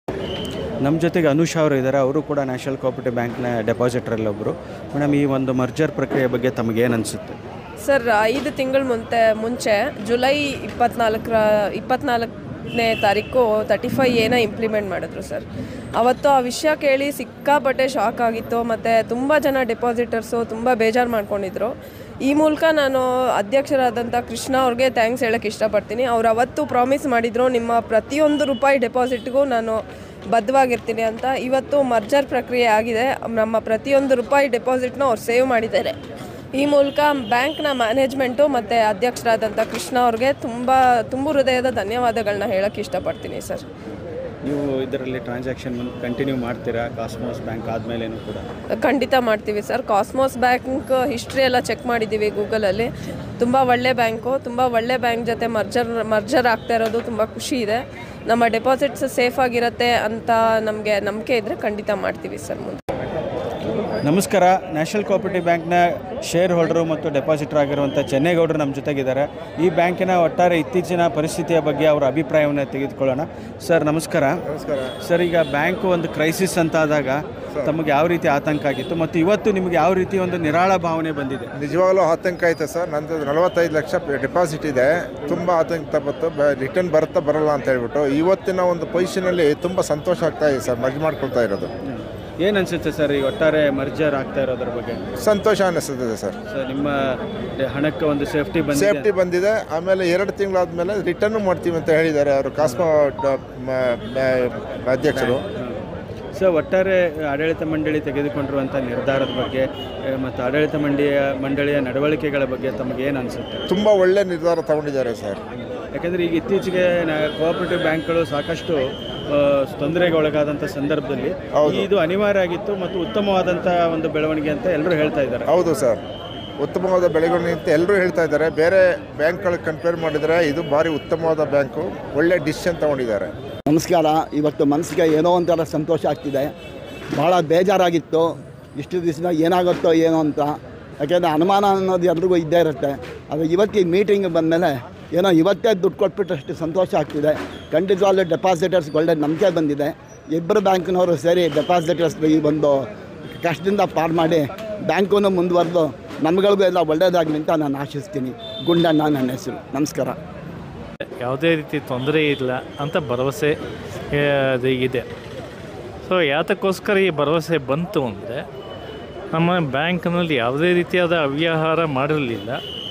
ನಮ್ಮ ಜೊತೆಗೆ ಅನುಷ್ ಅವರು ಇದ್ದಾರೆ. ಅವರು ಕೂಡ ನ್ಯಾಷನಲ್ ಕೋಆಪರೇಟಿವ್ ಬ್ಯಾಂಕ್ನ ಡೆಪಾಸಿಟ್ರಲ್ಲಿ ಒಬ್ಬರು. ಮೇಡಮ್, ಈ ಒಂದು ಮರ್ಜರ್ ಪ್ರಕ್ರಿಯೆ ಬಗ್ಗೆ ತಮಗೇನು ಅನಿಸುತ್ತೆ? ಸರ್, 5 ತಿಂಗಳ ಮುಂಚೆ ಜುಲೈ 24ನೇ ತಾರೀಕು 35A ಇಂಪ್ಲಿಮೆಂಟ್ ಮಾಡಿದ್ರು ಸರ್. ಅವತ್ತು ಆ ವಿಷಯ ಕೇಳಿ ಸಿಕ್ಕಾಪಟ್ಟೆ ಶಾಕ್ ಆಗಿತ್ತು. ಮತ್ತು ತುಂಬ ಜನ ಡೆಪಾಸಿಟರ್ಸು ತುಂಬ ಬೇಜಾರು ಮಾಡ್ಕೊಂಡಿದ್ರು. ಈ ಮೂಲಕ ನಾನು ಅಧ್ಯಕ್ಷರಾದಂಥ ಕೃಷ್ಣ ಅವ್ರಿಗೆ ಥ್ಯಾಂಕ್ಸ್ ಹೇಳೋಕ್ಕೆ ಇಷ್ಟಪಡ್ತೀನಿ. ಅವ್ರು ಅವತ್ತು ಪ್ರಾಮಿಸ್ ಮಾಡಿದರು, ನಿಮ್ಮ ಪ್ರತಿಯೊಂದು ರೂಪಾಯಿ ಡೆಪಾಸಿಟ್ಗೂ ನಾನು ಬದ್ಧವಾಗಿರ್ತೀನಿ ಅಂತ. ಇವತ್ತು ಮರ್ಜರ್ ಪ್ರಕ್ರಿಯೆ ಆಗಿದೆ. ನಮ್ಮ ಪ್ರತಿಯೊಂದು ರೂಪಾಯಿ ಡೆಪಾಸಿಟ್ನ ಅವ್ರು ಸೇವ್ ಮಾಡಿದ್ದಾರೆ. ಈ ಮೂಲಕ ಬ್ಯಾಂಕ್ನ ಮ್ಯಾನೇಜ್ಮೆಂಟು ಮತ್ತು ಅಧ್ಯಕ್ಷರಾದಂಥ ಕೃಷ್ಣ ಅವ್ರಿಗೆ ತುಂಬ ಹೃದಯದ ಧನ್ಯವಾದಗಳನ್ನ ಹೇಳೋಕ್ಕೆ ಇಷ್ಟಪಡ್ತೀನಿ ಸರ್. ನೀವು ಇದರಲ್ಲಿ ಟ್ರಾನ್ಸಾಕ್ಷನ್ ಕಂಟಿನ್ಯೂ ಮಾಡ್ತೀರಾ? ಕಾಸ್ಮೋಸ್ ಬ್ಯಾಂಕ್ ಆದಮೇಲೇನೂ ಕೂಡ ಖಂಡಿತ ಮಾಡ್ತೀವಿ ಸರ್. ಕಾಸ್ಮೋಸ್ ಬ್ಯಾಂಕ್ ಹಿಸ್ಟ್ರಿ ಎಲ್ಲ ಚೆಕ್ ಮಾಡಿದ್ದೀವಿ ಗೂಗಲಲ್ಲಿ. ತುಂಬ ಒಳ್ಳೆ ಬ್ಯಾಂಕು, ತುಂಬ ಒಳ್ಳೆ ಬ್ಯಾಂಕ್ ಜೊತೆ ಮರ್ಜರ್ ಆಗ್ತಾ ಇರೋದು ತುಂಬ ಖುಷಿ ಇದೆ. ನಮ್ಮ ಡೆಪಾಸಿಟ್ಸ್ ಸೇಫ್ ಆಗಿರುತ್ತೆ ಅಂತ ನಮಗೆ ನಂಬಿಕೆ ಇದ್ದರೆ ಖಂಡಿತ ಮಾಡ್ತೀವಿ ಸರ್ ಮುಂದೆ. ನಮಸ್ಕಾರ. ನ್ಯಾಷನಲ್ ಕೋಆಪರೇಟಿವ್ ಬ್ಯಾಂಕ್ನ ಶೇರ್ ಹೋಲ್ಡರು ಮತ್ತು ಡೆಪಾಸಿಟರ್ ಆಗಿರುವಂಥ ಚೆನ್ನೇಗೌಡರು ನಮ್ಮ ಜೊತೆಗಿದ್ದಾರೆ. ಈ ಬ್ಯಾಂಕಿನ ಒಟ್ಟಾರೆ ಇತ್ತೀಚಿನ ಪರಿಸ್ಥಿತಿಯ ಬಗ್ಗೆ ಅವರ ಅಭಿಪ್ರಾಯವನ್ನು ತೆಗೆದುಕೊಳ್ಳೋಣ. ಸರ್, ನಮಸ್ಕಾರ. ನಮಸ್ಕಾರ ಸರ್, ಈಗ ಬ್ಯಾಂಕು ಒಂದು ಕ್ರೈಸಿಸ್ ಅಂತ ಆದಾಗ ತಮಗೆ ಯಾವ ರೀತಿ ಆತಂಕ ಆಗಿತ್ತು ಮತ್ತು ಇವತ್ತು ನಿಮಗೆ ಯಾವ ರೀತಿ ಒಂದು ನಿರಾಳ ಭಾವನೆ ಬಂದಿದೆ? ನಿಜವಾಗ್ಲೂ ಆತಂಕ ಆಯ್ತು ಸರ್. ನಂದು 45 ಲಕ್ಷ ಡೆಪಾಸಿಟ್ ಇದೆ. ತುಂಬ ಆತಂಕ ಬಂತು, ರಿಟರ್ನ್ ಬರುತ್ತಾ ಬರಲ್ಲ ಅಂತ ಹೇಳ್ಬಿಟ್ಟು. ಇವತ್ತಿನ ಒಂದು ಪೊಸಿಷನಲ್ಲಿ ತುಂಬ ಸಂತೋಷ ಆಗ್ತಾ ಇದೆ ಸರ್, ಮರ್ಜ್ ಮಾಡ್ಕೊಳ್ತಾ ಇರೋದು. ಏನು ಅನಿಸುತ್ತೆ ಸರ್ ಈ ಒಟ್ಟಾರೆ ಮರ್ಜರ್ ಆಗ್ತಾ ಇರೋದ್ರ ಬಗ್ಗೆ? ಸಂತೋಷ ಅನ್ನಿಸ್ತದೆ ಸರ್. ನಿಮ್ಮ ಹಣಕ್ಕೆ ಒಂದು ಸೇಫ್ಟಿ ಬಂದಿದೆ. ಆಮೇಲೆ 2 ತಿಂಗಳಾದಮೇಲೆ ರಿಟರ್ನು ಮಾಡ್ತೀವಿ ಅಂತ ಹೇಳಿದ್ದಾರೆ ಅವರು ಕಾಸ್ಮೋ ಅಧ್ಯಕ್ಷರು. ಸೊ ಒಟ್ಟಾರೆ ಆಡಳಿತ ಮಂಡಳಿ ತೆಗೆದುಕೊಂಡಿರುವಂಥ ನಿರ್ಧಾರದ ಬಗ್ಗೆ ಮತ್ತು ಆಡಳಿತ ಮಂಡಳಿಯ ನಡವಳಿಕೆಗಳ ಬಗ್ಗೆ ತಮಗೇನು ಅನಿಸುತ್ತೆ? ತುಂಬ ಒಳ್ಳೆ ನಿರ್ಧಾರ ತಗೊಂಡಿದ್ದಾರೆ ಸರ್. ಯಾಕೆಂದರೆ ಈಗ ಇತ್ತೀಚೆಗೆ ಕೋಆಪರೇಟಿವ್ ಬ್ಯಾಂಕ್ಗಳು ಸಾಕಷ್ಟು ತೊಂದರೆಗೆ ಒಳಗಾದಂಥ ಸಂದರ್ಭದಲ್ಲಿ ಇದು ಅನಿವಾರ್ಯ ಆಗಿತ್ತು ಮತ್ತು ಉತ್ತಮವಾದಂಥ ಒಂದು ಬೆಳವಣಿಗೆ ಅಂತ ಎಲ್ಲರೂ ಹೇಳ್ತಾ ಇದ್ದಾರೆ. ಹೌದು ಸರ್, ಉತ್ತಮವಾದ ಬೆಳವಣಿಗೆ ಅಂತ ಎಲ್ಲರೂ ಹೇಳ್ತಾ ಇದ್ದಾರೆ. ಬೇರೆ ಬ್ಯಾಂಕ್ಗಳಿಗೆ ಕಂಪೇರ್ ಮಾಡಿದರೆ ಇದು ಭಾರಿ ಉತ್ತಮವಾದ ಬ್ಯಾಂಕು, ಒಳ್ಳೆ ಡಿಸಿಷನ್ ತಗೊಂಡಿದ್ದಾರೆ. ನಮಸ್ಕಾರ. ಇವತ್ತು ಮನಸ್ಸಿಗೆ ಏನೋ ಒಂಥರ ಸಂತೋಷ ಆಗ್ತಿದೆ. ಭಾಳ ಬೇಜಾರಾಗಿತ್ತು, ಇಷ್ಟು ದಿವಸ ಏನಾಗುತ್ತೋ ಏನೋ ಅಂತ. ಯಾಕೆಂದರೆ ಅನುಮಾನ ಅನ್ನೋದು ಎಲ್ರಿಗೂ ಇದ್ದೇ ಇರುತ್ತೆ. ಅದು ಇವತ್ತಿನ ಮೀಟಿಂಗ್ ಬಂದಮೇಲೆ ಏನೋ ಇವತ್ತೇ ದುಡ್ಡು ಕೊಟ್ಬಿಟ್ಟಷ್ಟು ಸಂತೋಷ ಆಗ್ತಿದೆ. ಖಂಡಿತವಾಗ್ಲೂ ಡೆಪಾಸಿಟರ್ಸ್ಗೆ ಒಳ್ಳೆ ನಂಬಿಕೆ ಬಂದಿದೆ. ಇಬ್ಬರು ಬ್ಯಾಂಕಿನವರು ಸೇರಿ ಡೆಪಾಸಿಟರ್ಸ್ಗೆ ಈ ಒಂದು ಕಷ್ಟದಿಂದ ಪಾರು ಮಾಡಿ ಬ್ಯಾಂಕೂ ಮುಂದುವರೆದು ನಮ್ಗಳಿಗೂ ಎಲ್ಲ ಒಳ್ಳೆಯದಾಗಲಿ ಅಂತ ನಾನು ಆಶಿಸ್ತೀನಿ. ಗುಂಡಣ್ಣ ನನ್ನ ಹೆಸರು. ನಮಸ್ಕಾರ. ಯಾವುದೇ ರೀತಿ ತೊಂದರೆ ಇಲ್ಲ ಅಂತ ಭರವಸೆ ಇದೆ. ಸೊ ಯಾತಕ್ಕೋಸ್ಕರ ಈ ಭರವಸೆ ಬಂತು ಅಂದರೆ, ನಮ್ಮ ಬ್ಯಾಂಕ್ನಲ್ಲಿ ಯಾವುದೇ ರೀತಿಯಾದ ಅವ್ಯವಹಾರ ಮಾಡಿರಲಿಲ್ಲ.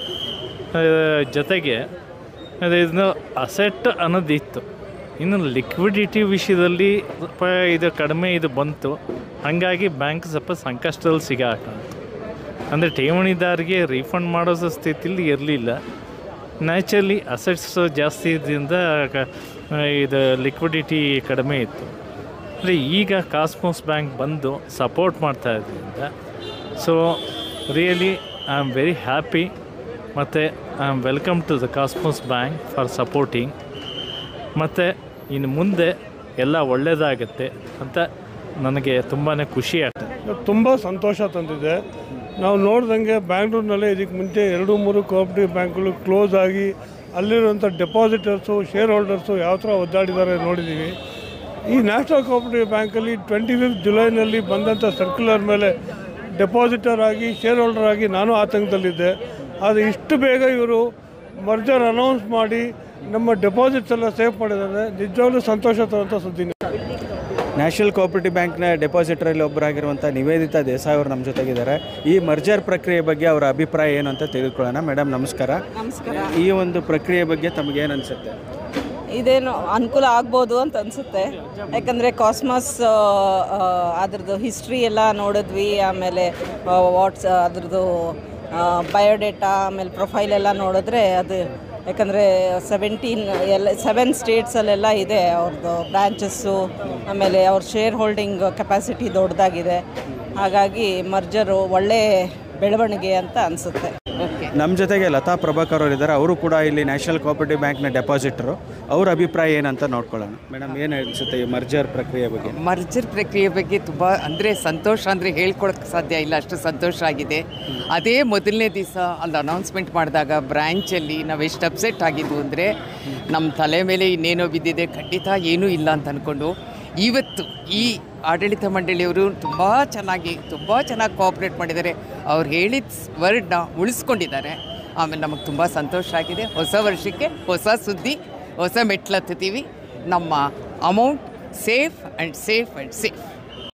ಜೊತೆಗೆ ಇದನ್ನು ಅಸೆಟ್ ಅನ್ನೋದಿತ್ತು. ಇನ್ನು ಲಿಕ್ವಿಡಿಟಿ ವಿಷಯದಲ್ಲಿ ಇದು ಕಡಿಮೆ ಬಂತು. ಹಾಗಾಗಿ ಬ್ಯಾಂಕ್ ಸ್ವಲ್ಪ ಸಂಕಷ್ಟದಲ್ಲಿ ಸಿಗಾಕಂತು. ಅಂದರೆ ಠೇವಣಿದಾರಿಗೆ ರೀಫಂಡ್ ಮಾಡೋ ಸ್ಥಿತಿಲಿ ಇರಲಿಲ್ಲ. ನ್ಯಾಚುರಲಿ ಅಸೆಟ್ಸ್ ಜಾಸ್ತಿ ಇದ್ದರಿಂದ ಇದು ಲಿಕ್ವಿಡಿಟಿ ಕಡಿಮೆ ಇತ್ತು. ಅಂದರೆ ಈಗ ಕಾಸ್ಮೋಸ್ ಬ್ಯಾಂಕ್ ಬಂದು ಸಪೋರ್ಟ್ ಮಾಡ್ತಾ ಇದ್ದರಿಂದ so really I am very happy. ಮತ್ತು I am welcome to the Cosmos bank for supporting. ಮತ್ತು ಇನ್ನು ಮುಂದೆ ಎಲ್ಲ ಒಳ್ಳೆಯದಾಗತ್ತೆ ಅಂತ ನನಗೆ ತುಂಬಾ ಖುಷಿ ಆಗ್ತದೆ. ತುಂಬ ಸಂತೋಷ ತಂದಿದೆ. ನಾವು ನೋಡ್ದಂಗೆ ಬ್ಯಾಂಗ್ಳೂರಿನಲ್ಲಿ ಇದಕ್ಕೆ ಮುಂಚೆ 2-3 ಕೋಆಪರೇಟಿವ್ ಬ್ಯಾಂಕ್ಗಳು ಕ್ಲೋಸ್ ಆಗಿ ಅಲ್ಲಿರುವಂಥ ಡೆಪಾಸಿಟರ್ಸು, ಶೇರ್ ಹೋಲ್ಡರ್ಸು ಯಾವ ಥರ ಒದ್ದಾಡಿದ್ದಾರೆ ನೋಡಿದ್ದೀವಿ. ಈ ನ್ಯಾಷನಲ್ ಕೋಆಪರೇಟಿವ್ ಬ್ಯಾಂಕಲ್ಲಿ 25 ಜುಲೈನಲ್ಲಿ ಬಂದಂಥ ಸರ್ಕ್ಯುಲರ್ ಮೇಲೆ ಡೆಪಾಸಿಟರ್ ಆಗಿ ಶೇರ್ ಹೋಲ್ಡರ್ ಆಗಿ ನಾನು ಆತಂಕದಲ್ಲಿದ್ದೆ. ಆದರೆ ಇಷ್ಟು ಬೇಗ ಇವರು ಮರ್ಜರ್ ಅನೌನ್ಸ್ ಮಾಡಿ ನಮ್ಮ ಡೆಪಾಸಿಟ್ಸ್ ಎಲ್ಲ ಸೇವ್ ಮಾಡಿದ್ದಾರೆ. ನಿಜವಾಗ್ಲೂ ಸಂತೋಷ ತರುವಂಥ ಸುದ್ದಿ. ನ್ಯಾಷನಲ್ ಕೋಆಪರೇಟಿವ್ ಬ್ಯಾಂಕ್ನ ಡೆಪಾಸಿಟರಲ್ಲಿ ಒಬ್ಬರಾಗಿರುವಂಥ ನಿವೇದಿತಾ ದೇಸಾಯಿ ಅವರು ನಮ್ಮ ಜೊತೆಗಿದ್ದಾರೆ. ಈ ಮರ್ಜರ್ ಪ್ರಕ್ರಿಯೆ ಬಗ್ಗೆ ಅವರ ಅಭಿಪ್ರಾಯ ಏನು ಅಂತ ತಿಳಿದುಕೊಳ್ಳೋಣ. ಮೇಡಮ್, ನಮಸ್ಕಾರ. ನಮಸ್ಕಾರ. ಈ ಒಂದು ಪ್ರಕ್ರಿಯೆ ಬಗ್ಗೆ ತಮಗೇನು ಅನಿಸುತ್ತೆ? ಇದೇನು ಅನುಕೂಲ ಆಗ್ಬೋದು ಅಂತ ಅನಿಸುತ್ತೆ. ಯಾಕಂದರೆ ಕಾಸ್ಮಸ್ ಅದ್ರದ್ದು ಹಿಸ್ಟ್ರಿ ಎಲ್ಲ ನೋಡಿದ್ವಿ. ಆಮೇಲೆ ಅದ್ರದ್ದು ಬಯೋಡೇಟಾ, ಆಮೇಲೆ ಪ್ರೊಫೈಲ್ ಎಲ್ಲ ನೋಡಿದ್ರೆ ಅದು ಯಾಕಂದರೆ 7 ಸ್ಟೇಟ್ಸಲ್ಲೆಲ್ಲ ಇದೆ ಅವ್ರದ್ದು ಬ್ರ್ಯಾಂಚಸ್ಸು. ಆಮೇಲೆ ಅವ್ರ ಶೇರ್ ಹೋಲ್ಡಿಂಗ್ ಕೆಪಾಸಿಟಿ ದೊಡ್ಡದಾಗಿದೆ. ಹಾಗಾಗಿ ಮರ್ಜರು ಒಳ್ಳೆ ಬೆಳವಣಿಗೆ ಅಂತ ಅನಿಸುತ್ತೆ. ನಮ್ಮ ಜೊತೆಗೆ ಲತಾ ಪ್ರಭಾಕರ್ ಅವರು ಇದ್ದಾರೆ. ಅವರು ಕೂಡ ಇಲ್ಲಿ ನ್ಯಾಷನಲ್ ಕೋಆಪರೇಟಿವ್ ಬ್ಯಾಂಕ್ನ ಡೆಪಾಸಿಟರು. ಅವ್ರ ಅಭಿಪ್ರಾಯ ಏನಂತ ನೋಡ್ಕೊಳ್ಳೋಣ. ಮೇಡಮ್, ಏನು ಅನಿಸುತ್ತೆ ಈ ಮರ್ಜರ್ ಪ್ರಕ್ರಿಯೆ ಬಗ್ಗೆ? ಮರ್ಜರ್ ಪ್ರಕ್ರಿಯೆ ಬಗ್ಗೆ ತುಂಬ ಸಂತೋಷ ಅಂದರೆ ಹೇಳ್ಕೊಳಕ್ಕೆ ಸಾಧ್ಯ ಇಲ್ಲ, ಅಷ್ಟು ಸಂತೋಷ ಆಗಿದೆ. ಅದೇ ಮೊದಲನೇ ದಿವಸ ಅಲ್ಲಿ ಅನೌನ್ಸ್ಮೆಂಟ್ ಮಾಡಿದಾಗ ಬ್ರ್ಯಾಂಚಲ್ಲಿ ನಾವು ಎಷ್ಟು ಅಪ್ಸೆಟ್ ಆಗಿದ್ವು ಅಂದರೆ, ನಮ್ಮ ತಲೆ ಮೇಲೆ ಇನ್ನೇನೋ ಬಿದ್ದಿದೆ, ಖಂಡಿತ ಏನೂ ಇಲ್ಲ ಅಂತ ಅಂದ್ಕೊಂಡು ಇವತ್ತು ಈ ಆಡಳಿತ ಮಂಡಳಿಯವರು ತುಂಬ ಚೆನ್ನಾಗಿ ಕೋಆಪ್ರೇಟ್ ಮಾಡಿದ್ದಾರೆ. ಅವ್ರು ಹೇಳಿದ ವರ್ಡ್ನ ಉಳಿಸ್ಕೊಂಡಿದ್ದಾರೆ. ಆಮೇಲೆ ನಮಗೆ ತುಂಬ ಸಂತೋಷ ಆಗಿದೆ. ಹೊಸ ವರ್ಷಕ್ಕೆ ಹೊಸ ಸುದ್ದಿ, ಹೊಸ ಮೆಟ್ಲು ಹತ್ತೀವಿ. ನಮ್ಮ ಅಮೌಂಟ್ ಸೇಫ್ ಆ್ಯಂಡ್ ಸೇಫ್.